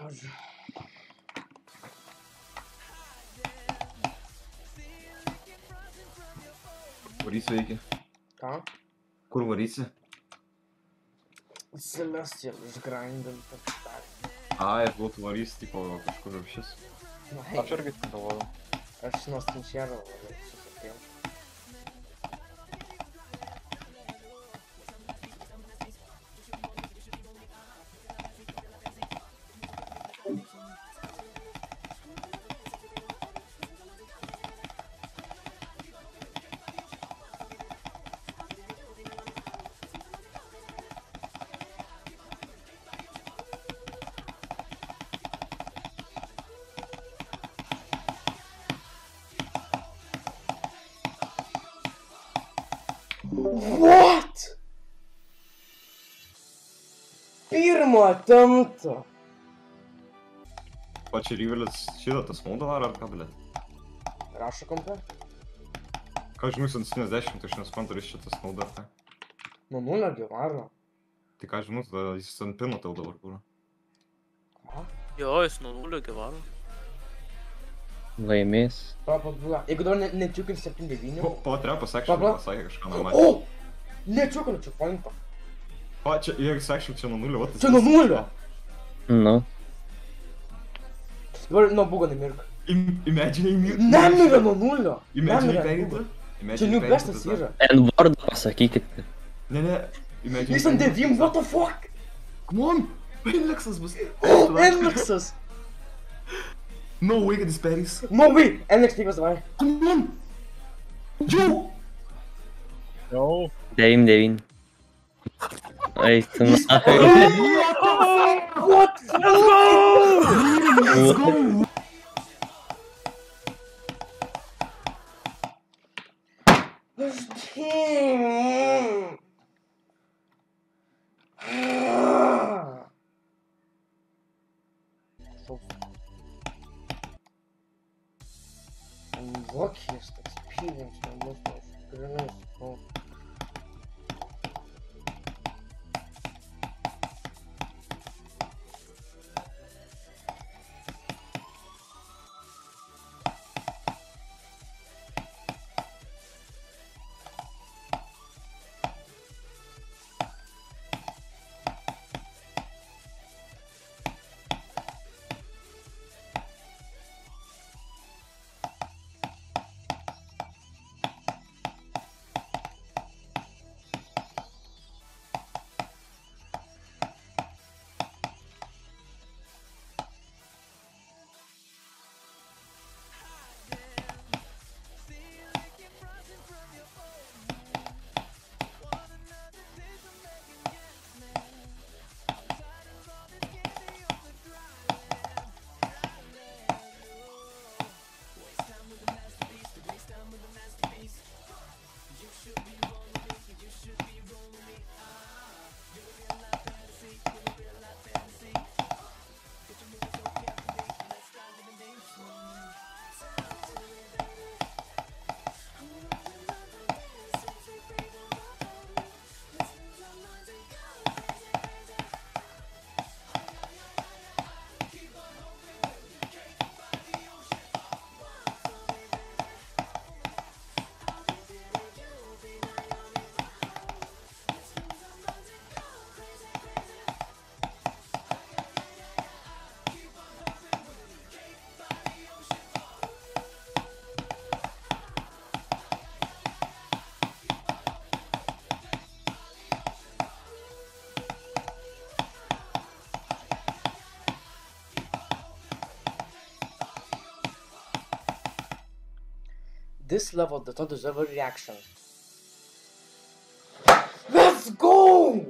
žodžiu. Varysi veikia. Ką? Kur varysi? Celestial išgrindinta. Ai, aš buvau varysi, tipo kažkur šis. Aš irgi galvoju. Aš nuo stinčiero susipėjau. What? Pirmo attempto. O čia rivelis šitą tas maudą varo ar ką, blė? Rašo kompe? Ką žinau, 70, aš nesuprantu, ar jis šitas maudą ar ką. Nuo nulio gi varo. Tai ką žinau, tada jis ant pino tau dabar kur. Ką? Jo, jis nuo nulio gyvaro. Laimės. Pabla. Jeigu dabar nečiukint 7-9. Po trepas action Pabla. pasakė kažką normaliai. O! Nečiukinčiu pointą. O, čia, jeigu action čia nuo nulio, what is Čia nuo this? nulio. Nu. Dabar nuo bugo nemirk. Imagine you... Nemirė nuo nulio. Imagine you Nemirė perėtų. bugo. Čia new bestas yra. N-vardą pasakykit. Ne, ne. Imagine Jis ant 9, what the fuck? Come on! Enlexas bus. O, Enlexas. No way, kad jis perės. No way. Enlex tykas davai. Come on! Jau! Jau. 9-9. Eik, tu What? Let's go! Let's go! Damn. Luckiest experience man mūsų grinai sakau. This level does not deserve a reaction. Let's go!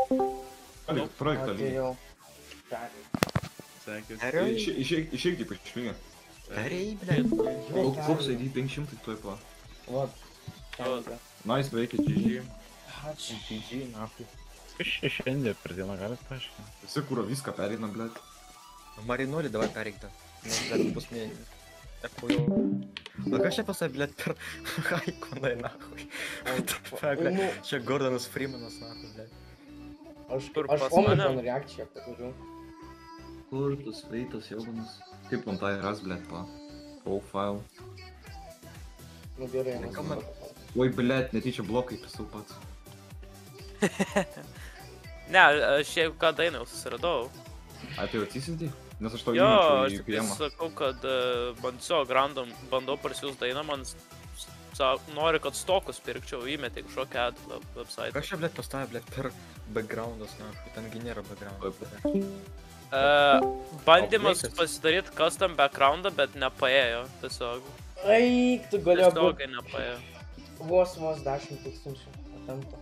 Projektą Tai lygį. jau. Perėjai. Sekės. Išeik kaip išlygę. Perėjai, blėt. Koks ID 500 tuoj po. Vat. Perėjai. Nice, veikia GG. Ačiū. GG, nahui. Kas čia šiandien per dieną galit paaiškinti? Visi kūro viską pereina, blėt. Marinuolį davai pereik tą. Nes, blėt, bus mė... Eku jau... Na kas čia pasai, blėt, per haikonai, nahui. Nu, Čia Gordonas Freemanas, nahui, blėt. aš Kur pas Omikron mane? reakciją paturiu. Kur tas veitas jaunas? Kaip man tai ras, blėt, pa. Profile. Nu gerai, Ką man- Oi, blėt, netyčia blokai pisau pats. Ne, aš jeigu ką dainą jau susiradau. Ai, tai jau atsisėdai? Nes aš to Jo, įmečiau aš į tik priemą. sakau, kad man tiesiog random bandau parsiųs dainą, man nori, kad stokus pirkčiau, įmetė kažkokią ad website. Kas čia, blėt, pastavė, blėt, per backgroundas, nahui. Tengi nėra backgroundas. Bandymas Updated. pasidaryti custom backgroundą, bet nepaėjo, tiesiog. Eik, tu galėjo būt Tiesiogiai nepaėjo. vos 10 tūkstančių atempta.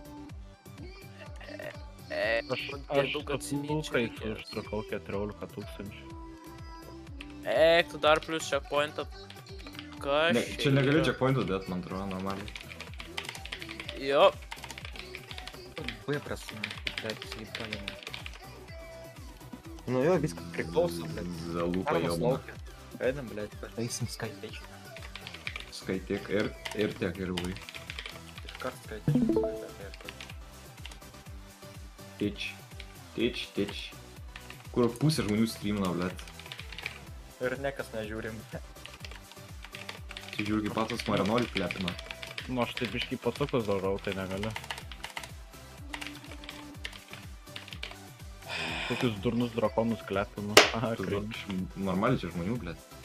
Aš daug atsiminčiau kai reikės. užtrukau 14 tūkstančių. Eik, tu dar plus checkpointą. Kas Ne, čia negali checkpointų dėt, man atrodo, normaliai. Jo, Buja prasme, blėt, įsipalinė. Nu jo, viskas priklauso, blėt. Zalūpa Armas jau. laukia. Einam, blėt, pataisim skaityčių. Skaityk ir tiek ir vai. Iškart skaityčių. Teč. Kur pusė žmonių streamina, blėt. Ir niekas nežiūrim. Čia žiūrgi patas Marinolį plepina. Nu, aš taip biškai pasukus darau, tai negaliu. Kokius durnus drakonus klepinu. Aha, Tu cringe. Normaliai čia žmonių, blėt.